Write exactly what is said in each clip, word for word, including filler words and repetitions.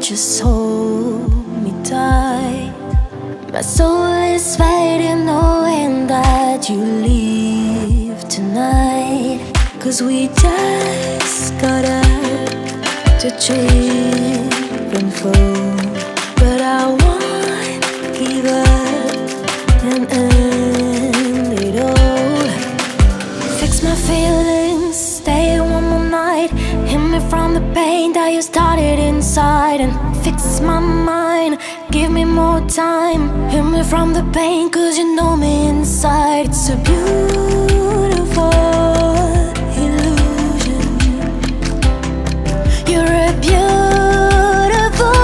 just hold me tight. My soul is fading knowing that you leave tonight. Cause we just got out to trip and fall, but I won't give up and end it all. Fix my feelings, stay one more night. Hit me from the pain that you started inside, and fix my mind, give me more time. Hit me from the pain cause you know me inside. It's a beautiful illusion. You're a beautiful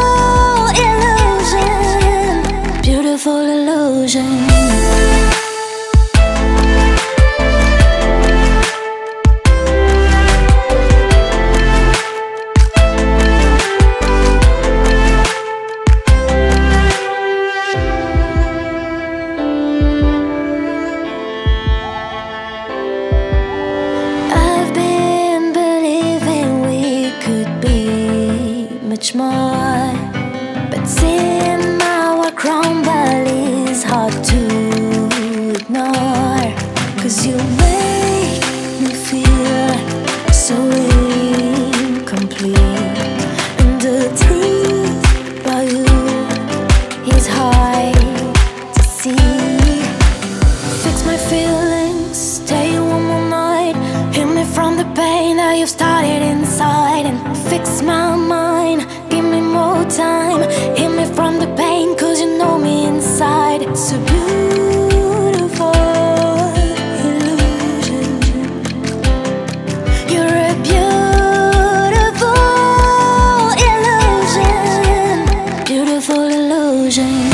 illusion. Beautiful illusion. Much more, but seeing our crumble is hard to ignore. Cause you make me feel so incomplete, and the truth about you is hard to see. Fix my feelings, stay one more night. Hit me from the pain that you've started inside, and fix my mind, give me more time. Hit me from the pain cause you know me inside. It's a beautiful illusion. You're a beautiful illusion. Beautiful illusion.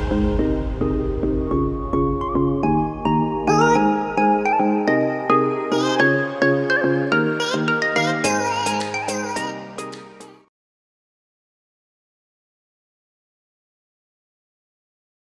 you.